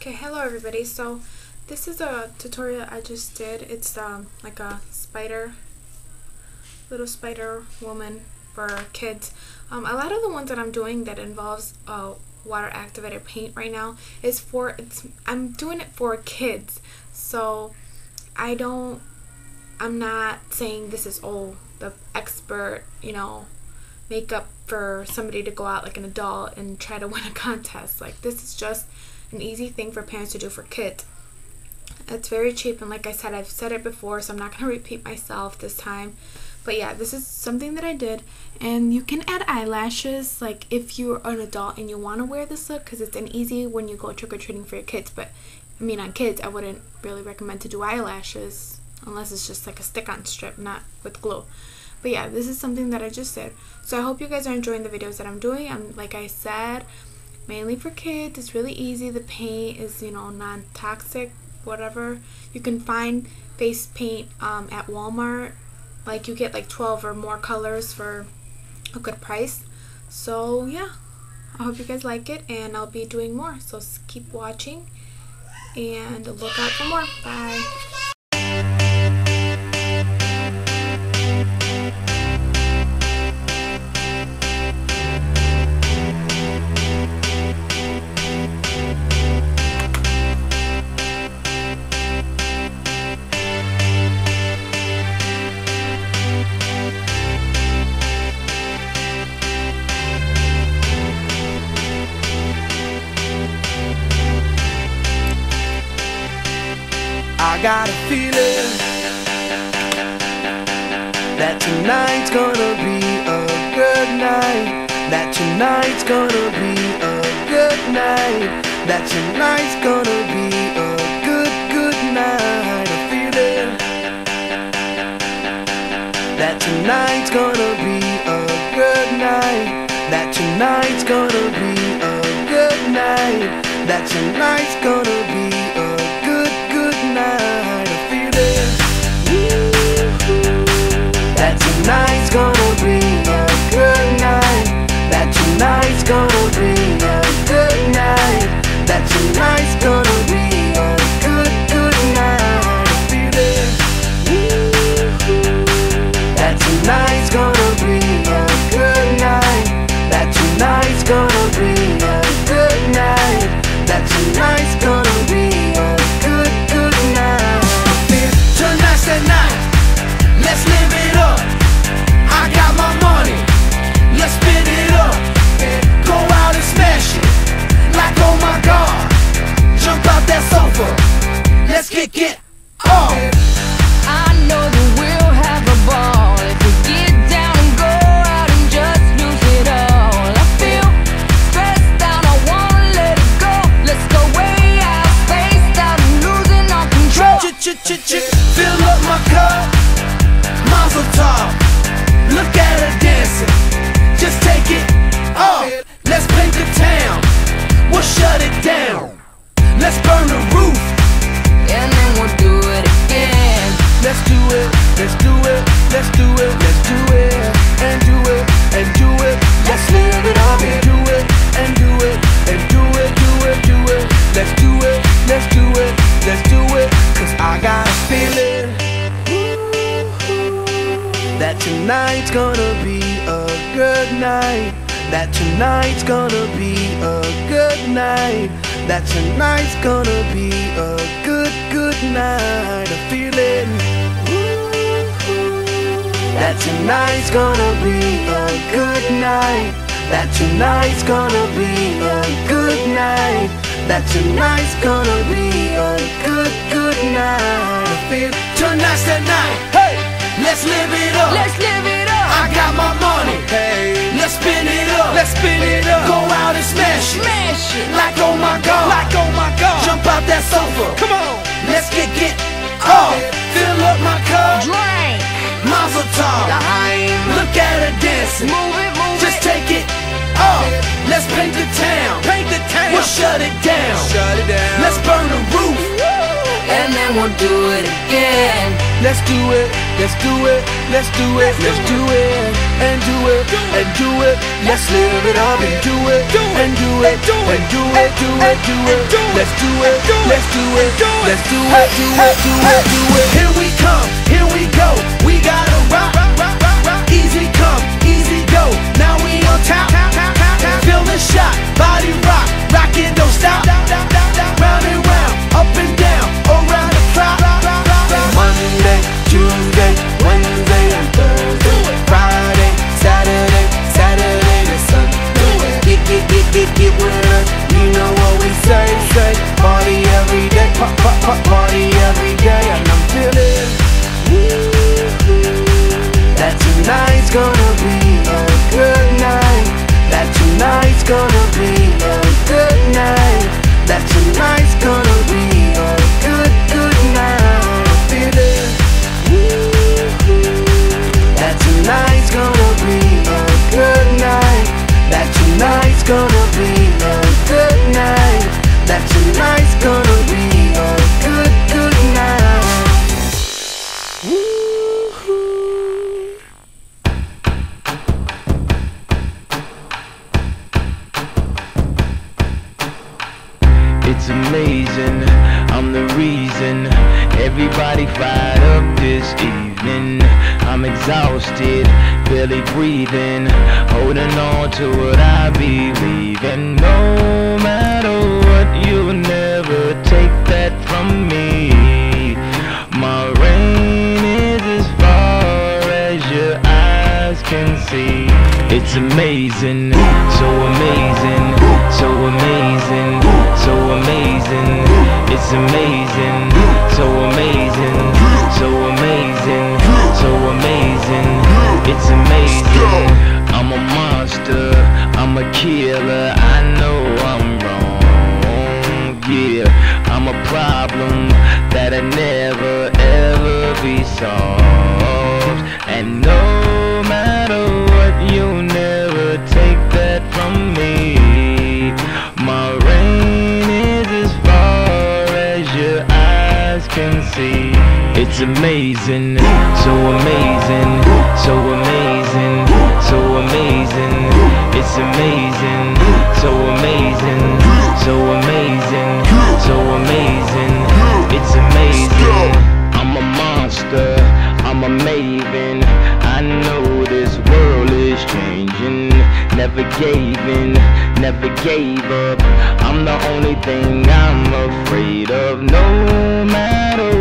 Okay, hello everybody. So this is a tutorial I just did. It's like a little spider woman for kids. A lot of the ones that I'm doing that involves water activated paint right now is I'm doing it for kids. So I'm not saying this is the expert, makeup for somebody to go out like an adult and try to win a contest. Like, this is just an easy thing for parents to do for kids. It's very cheap, and like I said, I've said it before, so I'm not going to repeat myself this time. But yeah, this is something that I did, and you can add eyelashes like if you're an adult and you want to wear this look, because it's an easy when you go trick-or-treating for your kids. But I mean, on kids I wouldn't really recommend to do eyelashes unless it's just like a stick-on strip, not with glue. But yeah, this is something that I just did. So I hope you guys are enjoying the videos that I'm doing. Like I said, mainly for kids. It's really easy. The paint is, non-toxic, whatever. You can find face paint at Walmart. Like, you get like 12 or more colors for a good price. So yeah, I hope you guys like it, and I'll be doing more. So keep watching and look out for more. Bye. I got a feeling that tonight's gonna be a good night. That tonight's gonna be a good night. That tonight's gonna be a good night. A feeling that tonight's gonna be a good night. That tonight's gonna be a good night. That tonight's gonna be a good night. A feeling that tonight's gonna be a good night. That tonight's gonna be a good night. That tonight's gonna be a good night. A feeling that tonight's gonna be a good night. That tonight's gonna be a good night. That tonight's gonna be a good night. Tonight's the night, let's live it up. I got my money, let's spin it up. Go out and smash it, like oh my God. Jump out that sofa, let's kick it off. I know that we'll have a ball if we get down and go out and just lose it all. I feel stressed out, I wanna let it go. Let's go way out, spaced out and losing all control. Fill up my cup, Mazel tov. Look at her dancing, just take it off. Let's paint the town, we'll shut it down. Let's burn the roof, And then we'll do it again. let's do it, let's do it, let's do it, let's do it, and do it, and do it. Let's live it up and do it, and do it, and do it, do it, do it. Let's do it, let's do it, let's do it. Cause I got a feeling that tonight's gonna be a good night. That tonight's gonna be a good night. That tonight's gonna be a good night. A feeling that tonight's gonna be a good night. That tonight's gonna be a good night. That tonight's gonna be a good night. I feel tonight's the night. Hey, let's live it up. Let's live it up. I got my money. Hey, let's spin it up. Let's spin it up. Go out and smash it. Smash it. Like oh my God. Like oh my God. Jump out that sofa. Come on. Let's get off. Fill up my cup. Drink. Mazel tov. Look at her dancing. Move it, move Just it. take it off. Let's paint the town. We'll shut it down. Let's burn the roof. And and then we'll do it again. Let's do it, let's do it, let's do it, let's do it, and do it, and do it. Let's live it up and do it, and do it, and do it, do it, do it. Let's do it, let's do it, let's do it, do it, do it, do it. Here we come, here we go. We gotta rock, easy come, easy go. Now we on top, feel the shot, body rock, rock it, don't stop. Round and round, up and down, around the clock. Monday, Tuesday, Wednesday and Thursday, Friday, Saturday, Saturday to Sunday. Get with us, you know what we say. Party every day, party every day, and I'm feeling that tonight's gonna be a good night. That tonight's gonna be a good night. That tonight's gonna be a good night. I'm feeling that tonight's gonna be a good night. That tonight's gonna be a good night. That tonight's gonna be a good night. It's amazing, I'm the reason everybody fired up this evening. I'm exhausted, barely breathing, holding on to what I believe in. No matter what, you'll never take that from me. My reign is as far as your eyes can see. It's amazing, so amazing, so amazing, so amazing. It's amazing, so amazing, so amazing, so amazing. It's amazing. I'm a monster, I'm a killer. I know I'm wrong, yeah. I'm a problem that'll never ever be solved. And no matter what, you'll never take that from me. My reign is as far as your eyes can see. It's amazing, so amazing, so amazing, so amazing. It's amazing, so amazing, so amazing, so amazing. It's amazing. I'm a monster, I'm a maven. I know this world is changing. Never gave in, never gave up. I'm the only thing I'm afraid of. No matter